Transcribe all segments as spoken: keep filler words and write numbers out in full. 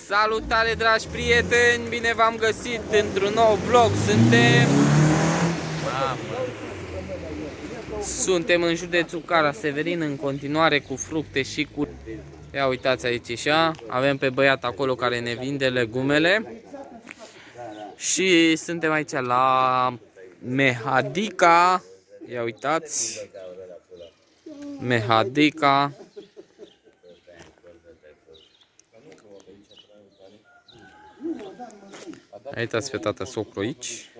Salutare, dragi prieteni, bine v-am găsit într-un nou vlog. Suntem Mamă. Suntem în județul Cara-Severin în continuare cu fructe și cu... Ia uitați aici așa, avem pe băiat acolo care ne vinde legumele. Și suntem aici la Mehadica. Ia uitați, Mehadica. Uitați pe tata socru aici.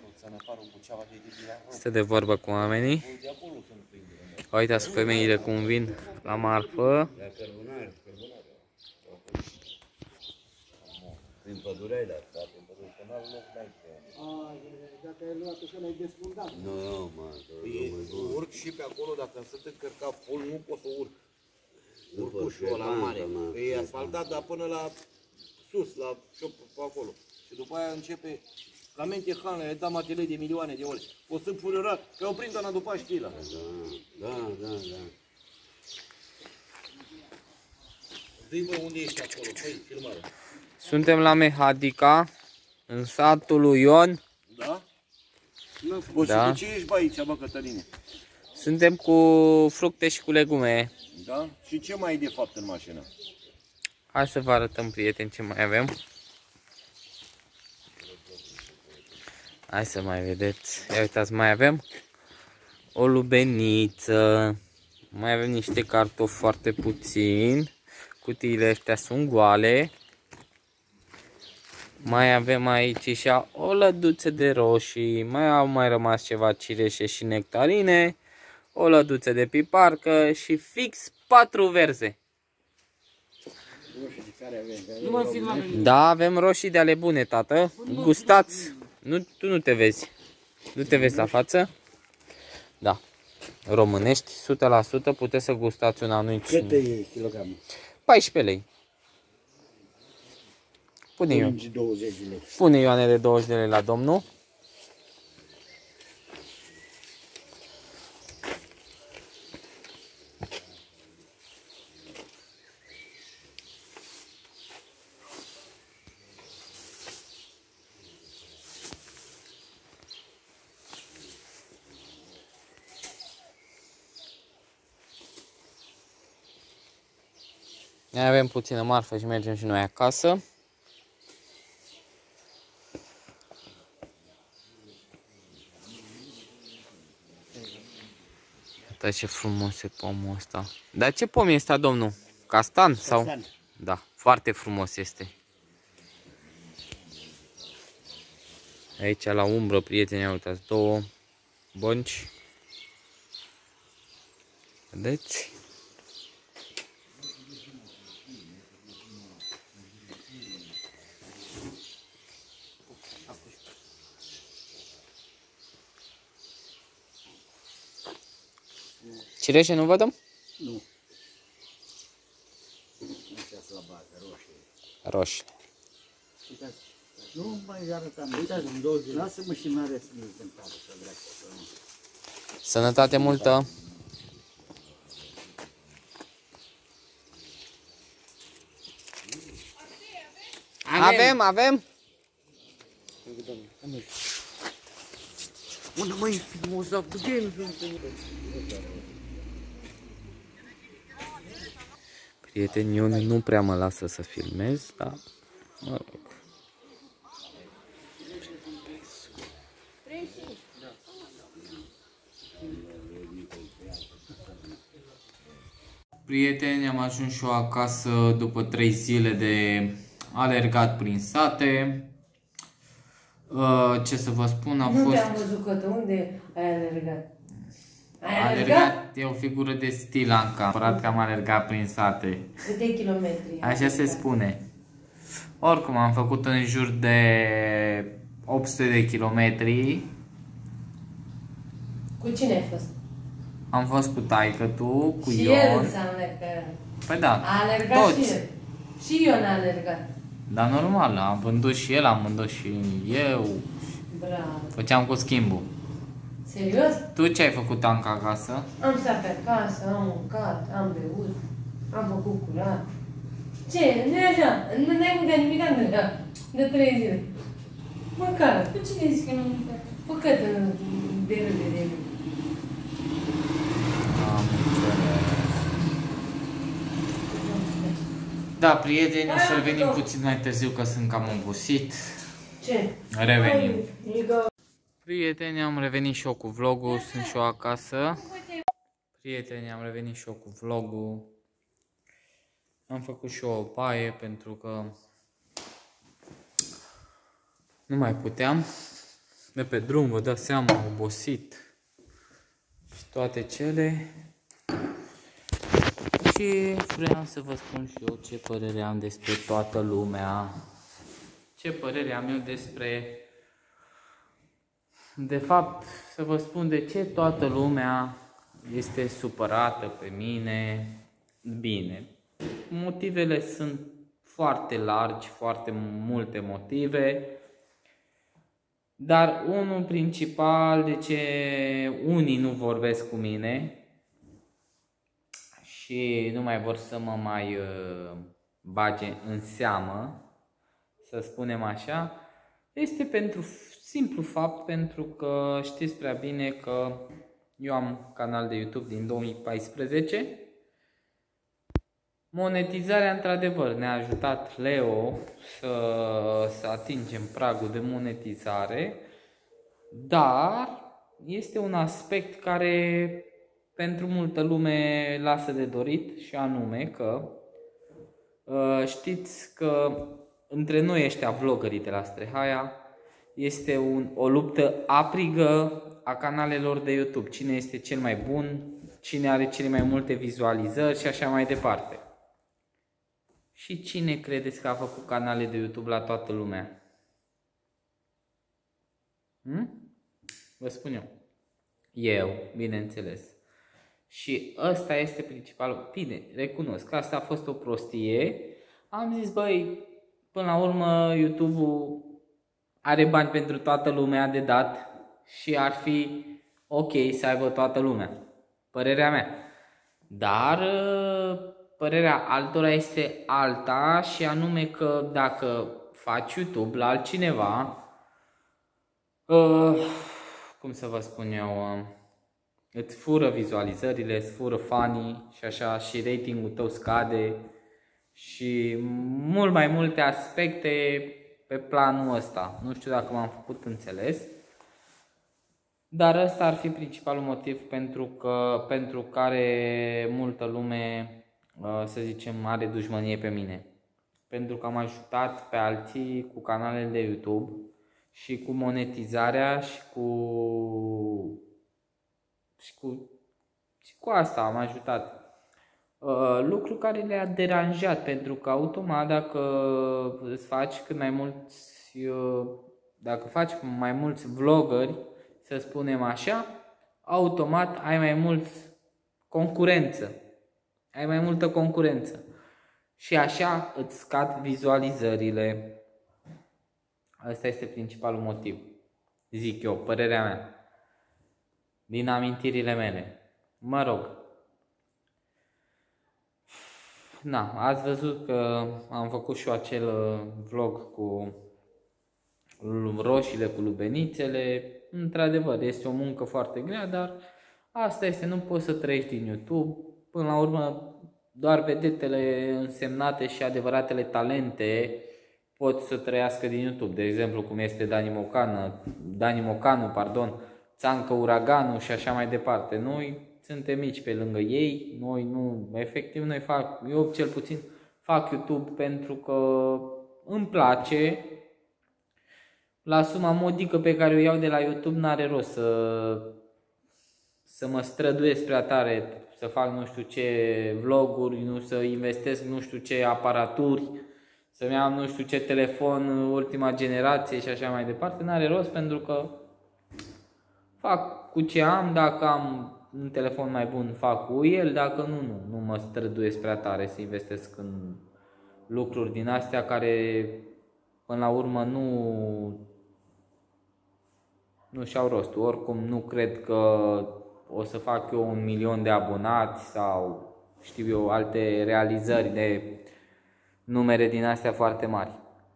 Stă de vorbă cu oamenii. Uitați femeile cum vin la marfă. Prin pădurea ai dat, da? Prin pădurea, că n-are loc n-ai pe ea. Dacă ai luat că l-ai desfundat. Nu, nu, mă, urc și pe acolo, dacă îmi sunt încărcat full, nu pot să urc. Urcușul ăla mare. E asfaltat, dar până la sus, la șop, pe acolo. Și după aia începe, la mente hană, ai dat matele de milioane de ori. O să furerat, că au prins ana după știla. Da, da, da, da. Zi, bă, unde ești acolo? Păi, filmare. Suntem la Mehadica, în satul lui Ion. Da? Bă, Da. și de ce ești, bă, aici, bă, Cătăline? Suntem cu fructe și cu legume. Da? Și ce mai ai de fapt în mașină? Hai să vă arătăm, prieteni, ce mai avem. Hai să mai vedeți. Ia uitați, mai avem o lubeniță. Mai avem niște cartofi foarte puțini. Cutiile astea sunt goale. Mai avem aici și o lăduță de roșii. Mai au mai rămas ceva cireșe și nectarine. O lăduță de piparcă și fix patru verze. Da, avem roșii de ale bune, tată. Gustați. Nu, tu nu te vezi. Nu te vezi la față? Da. Românești, o sută la sută, puteți să gustați un anunț. Cât e kilogramul? paisprezece lei. Pune eu. douăzeci de lei. Pune Ioane de douăzeci de lei la domnul. Mai avem puțină marfă și mergem și noi acasă. Uite ce frumos e pomul ăsta. Dar ce pom este, domnul? Castan? Sau? Castan. Da, foarte frumos este. Aici la umbră, prieteni, uitați, două bănci. Vedeți? Cireșe nu vă dăm? Nu. Așa să la bază, roșii. Roșii. Uitați, nu mai arătam. Uitați, în douăzeci. Lasă-mă și mai are să nu se întâmplă să dracu. Sănătate multă! Avem, avem! Unde mai e frumos, dar putem să... Prietenii, eu nu prea mă lasă să filmez, dar mă rog. Prieteni, am ajuns și eu acasă după trei zile de alergat prin sate. Ce să vă spun, a nu fost... Nu te-am văzut, Cătă, unde ai alergat? Ai alergat? alergat? E o figură de stil, Anca. Apărat că am alergat prin sate. Câte kilometri? Așa se spune. Oricum, am făcut în jur de opt sute de kilometri. Cu cine ai fost? Am fost cu taică-tu, cu și Ion. el înseamnă că Păi da, a alergat toți. și el. Și Ion a alergat. Dar normal, am vândut și el, am vândut și eu. Bravo. Făceam cu schimbul. Serios? Tu ce ai făcut, Anca, acasă? Am stat pe acasă, am mâncat, am beut, am făcut curat. Ce? Nu e așa. Nu ai mâncat nimic Andreea. De trei zile. Măcar. Cu cine zici că nu am mâncat? Păcat de râde de mine. Am înțeles. Da, prieteni, o să revenim puțin mai târziu că sunt cam obosit. Ce? Revenim. Prieteni, am revenit și eu cu vlogul, sunt și eu acasă. Prieteni, am revenit și eu cu vlogul. Am făcut și eu o paie pentru că nu mai puteam. De pe drum, vă dați seama, obosit și toate cele. Și vreau să vă spun și eu ce părere am despre toată lumea. Ce părere am eu despre... De fapt, să vă spun de ce toată lumea este supărată pe mine. Bine, motivele sunt foarte largi, foarte multe motive. Dar unul principal de ce unii nu vorbesc cu mine și nu mai vor să mă mai uh, bage în seamă, să spunem așa, este pentru simplu fapt pentru că știți prea bine că eu am canal de YouTube din două mii paisprezece. Monetizarea într-adevăr ne-a ajutat Leo să, să atingem pragul de monetizare, dar este un aspect care pentru multă lume lasă de dorit și anume că știți că între noi ăștia vloggerii de la Strehaia este un, o luptă aprigă a canalelor de YouTube. Cine este cel mai bun, cine are cele mai multe vizualizări și așa mai departe. Și cine credeți că a făcut canale de YouTube la toată lumea? Hm? Vă spun eu. Eu, bineînțeles. Și ăsta este principalul. Bine, recunosc că asta a fost o prostie. Am zis, băi, până la urmă YouTube-ul are bani pentru toată lumea de dat și ar fi ok să aibă toată lumea. Părerea mea. Dar părerea altora este alta și anume că dacă faci YouTube la altcineva, uh, cum să vă spun eu, uh, îți fură vizualizările, îți fură fanii și așa și ratingul tău scade și mult mai multe aspecte pe planul ăsta. Nu știu dacă m-am făcut înțeles. Dar ăsta ar fi principalul motiv pentru, că, pentru care multă lume, să zicem, are dușmănie pe mine. Pentru că am ajutat pe alții cu canalele de YouTube și cu monetizarea și cu, și cu, și cu asta am ajutat. Lucru care le-a deranjat, pentru că automat dacă îți faci cât mai mulți, dacă faci mai mulți vloggeri, să spunem așa, automat ai mai mulți concurență. Ai mai multă concurență. Și așa îți scad vizualizările. Asta este principalul motiv. Zic eu, părerea mea. Din amintirile mele. Mă rog. Na, ați văzut că am făcut și eu acel vlog cu roșiile, cu lubenițele. Într-adevăr, este o muncă foarte grea, dar asta este, nu poți să trăiești din YouTube. Până la urmă, doar vedetele însemnate și adevăratele talente pot să trăiască din YouTube. De exemplu, cum este Dani Mocanu, Dani Mocanu, pardon, Țancă Uraganu și așa mai departe. Noi suntem mici pe lângă ei, noi nu, efectiv, noi fac, eu cel puțin fac YouTube pentru că îmi place. La suma modică pe care o iau de la YouTube n-are rost să, să mă străduiesc prea tare, să fac nu știu ce vloguri, nu, să investesc nu știu ce aparaturi, să-mi iau nu știu ce telefon ultima generație și așa mai departe. N-are rost pentru că fac cu ce am, dacă am un telefon mai bun fac cu el, dacă nu, nu, nu mă străduiesc prea tare să investesc în lucruri din astea care până la urmă nu nu și-au rostul. Oricum nu cred că o să fac eu un milion de abonați sau știu eu alte realizări de numere din astea foarte mari.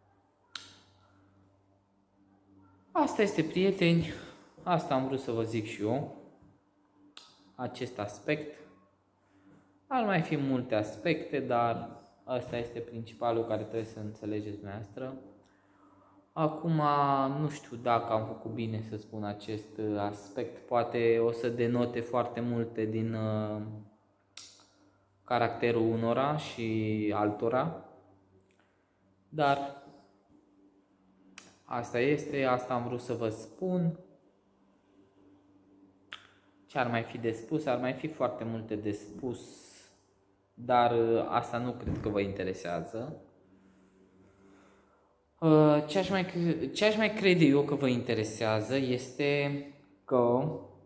Asta este, prieteni, asta am vrut să vă zic și eu, acest aspect. Ar mai fi multe aspecte, dar asta este principalul care trebuie să înțelegeți dumneavoastră. Acum, nu știu dacă am făcut bine să spun acest aspect, poate o să denote foarte multe din uh, caracterul unora și altora, dar asta este, asta am vrut să vă spun. Ce ar mai fi de spus? Ar mai fi foarte multe de spus, dar asta nu cred că vă interesează. Ce aș mai, ce aș mai crede eu că vă interesează este că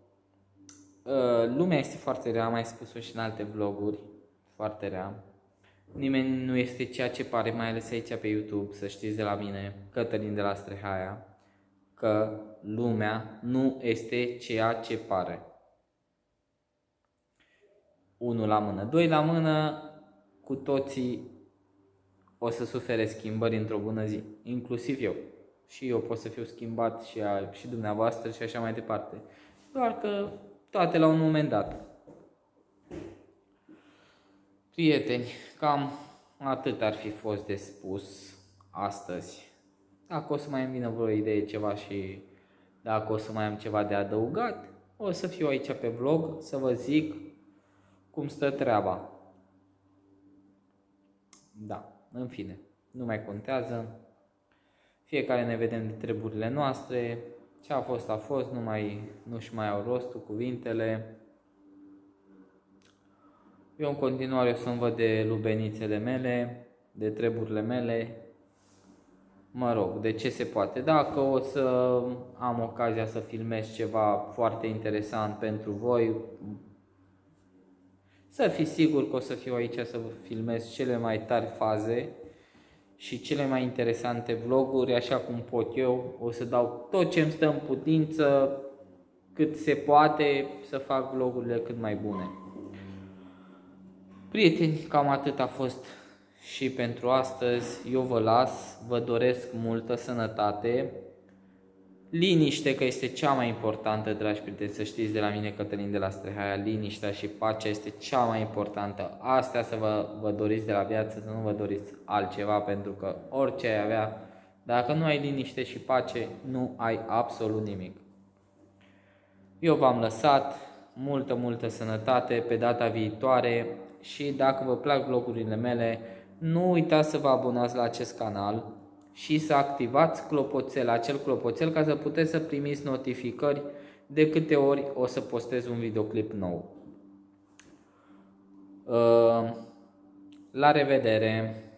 lumea este foarte rea, am mai spus-o și în alte vloguri, foarte rea. Nimeni nu este ceea ce pare, mai ales aici pe YouTube, să știți de la mine, Cătălin de la Strehaia, că lumea nu este ceea ce pare. Unu la mână, doi la mână, cu toții o să sufere schimbări într-o bună zi, inclusiv eu. Și eu pot să fiu schimbat și, a, și dumneavoastră și așa mai departe. Doar că toate la un moment dat. Prieteni, cam atât ar fi fost de spus astăzi. Dacă o să mai îmi vină vreo idee, ceva și dacă o să mai am ceva de adăugat, o să fiu aici pe vlog să vă zic cum stă treaba. Da, în fine, nu mai contează. Fiecare ne vedem de treburile noastre. Ce a fost, a fost, nu mai, nu-și mai au rostul cuvintele. Eu în continuare o să-mi văd de lubenițele mele, de treburile mele. Mă rog, de ce se poate. Dacă o să am ocazia să filmez ceva foarte interesant pentru voi, să fiți sigur că o să fiu aici să vă filmez cele mai tari faze și cele mai interesante vloguri, așa cum pot eu. O să dau tot ce îmi stă în putință, cât se poate, să fac vlogurile cât mai bune. Prieteni, cam atât a fost și pentru astăzi. Eu vă las, vă doresc multă sănătate, liniște, că este cea mai importantă, dragi prieteni, să știți de la mine, Cătălin de la Strehaia, liniștea și pacea este cea mai importantă. Astea să vă, vă doriți de la viață, să nu vă doriți altceva, pentru că orice ai avea, dacă nu ai liniște și pace, nu ai absolut nimic. Eu v-am lăsat, multă, multă sănătate pe data viitoare și dacă vă plac vlogurile mele, nu uitați să vă abonați la acest canal și să activați clopoțel, acel clopoțel, ca să puteți să primiți notificări de câte ori o să postez un videoclip nou. La revedere!